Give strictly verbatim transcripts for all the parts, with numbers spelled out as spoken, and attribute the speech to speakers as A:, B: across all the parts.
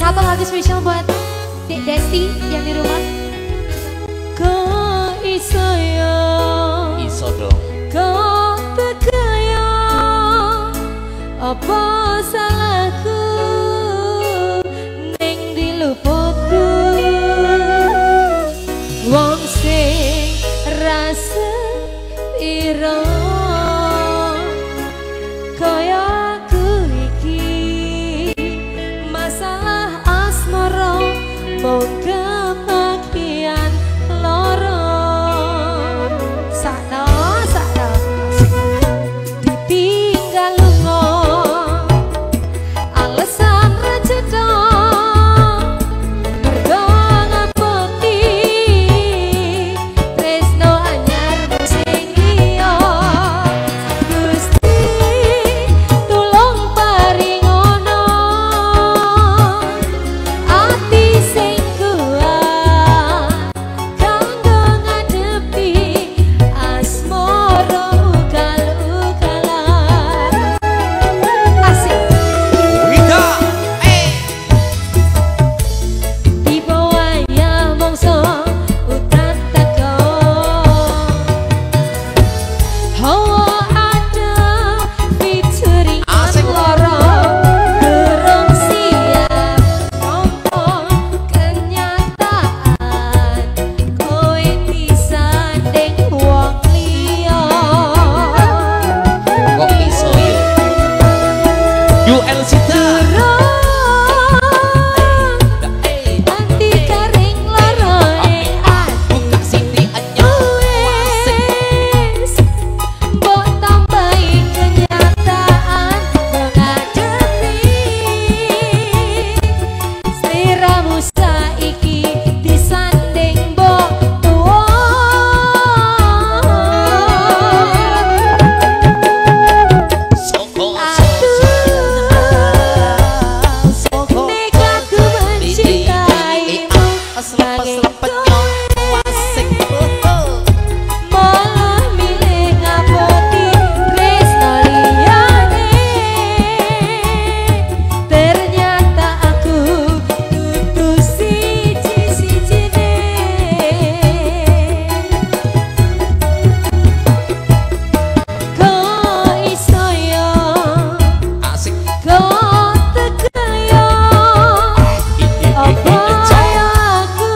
A: Satu lagu spesial buat Dek Desti yang di rumah. Kau iso ya,
B: iso dong.
A: kau tegaya, apa salahku ning diluputku. Wong sing rasa piro kaya aku iki, masalah asmara mung kebagian loro. Sakno sakno ditinggal lunga, alasan recetha mergo ngapoti tresno anyar sing iya. Gusti tulung paringono ati sing kuat kanggo ngadepi asmara ugal-ugalan. Asik.
B: Wida, eh.
A: Tiba wayah mangsa udan teko, hawa ada featuring
B: Asik.
A: loro, durung siap nampa kenyataan kowe disanding wong liya.
B: Kok iso ya? U L Sita. Eh,
A: Nanti kering loro ning ati.
B: buka sini aja.
A: Wes, mbok tambahi kenyataan menghadapi sliramu saiki disanding mbok tuwa.
B: Soko,
A: Aduh,
B: soko.
A: nek aku mencintaimu, nanging malah milih ngapoti tresno liyane. Ternyata aku dudu siji-sijine. Kok iso ya,
B: Asik.
A: kok tegaya, apa aku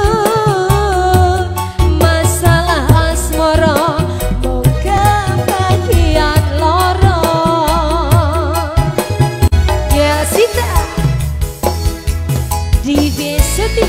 A: masalah asmara mung kebagian loro. Ya Sita di Beseti.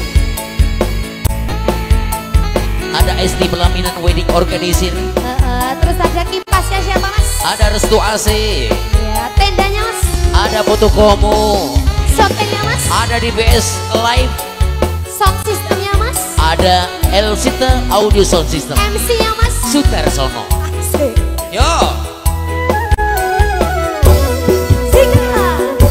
B: Ada S D Pelaminan Wedding Organizer.
A: Heeh, terus ada kipasnya siapa mas?
B: Ada Restu A C.
A: Ya tendanya mas,
B: Ada Foto Komo.
A: shopnya mas,
B: Ada di B S Live.
A: sound systemnya mas,
B: Ada L Sita Audio Sound System.
A: M C-nya mas.
B: Sutarsono.
A: Asik.
B: Yo.
A: Sika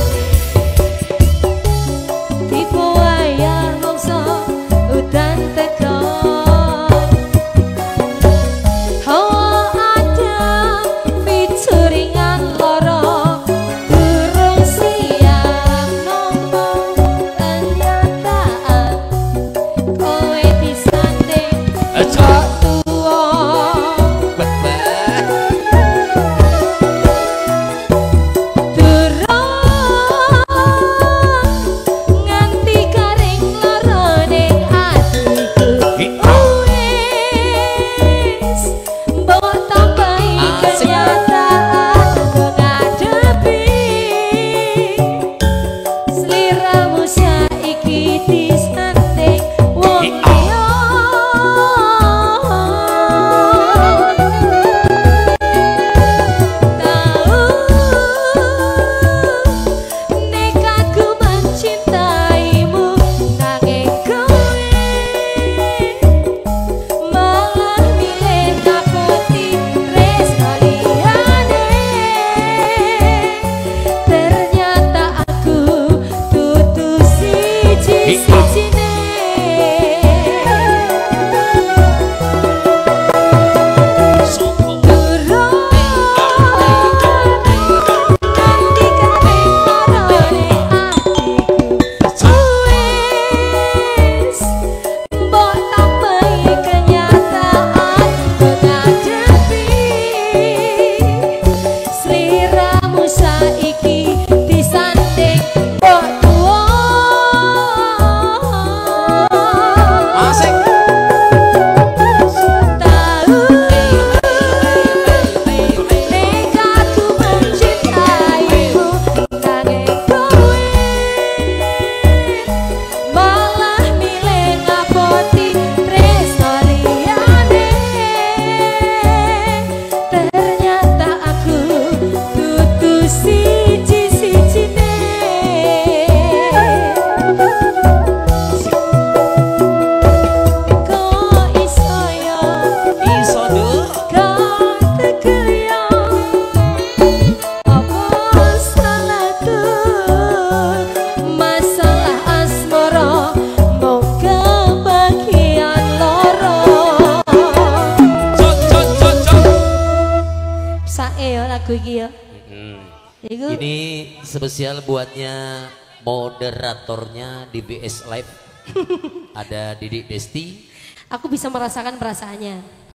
A: tipe wayah mangsa udan teko, hawa ada featuringan loro, durung siap nampa kenyataan kowe disanding kok tuwa. lagu iki ya.
B: Hmm.
A: Iku
B: Ini spesial buatnya moderatornya di B S Live. Ada Didik Desti.
A: aku bisa merasakan perasaannya.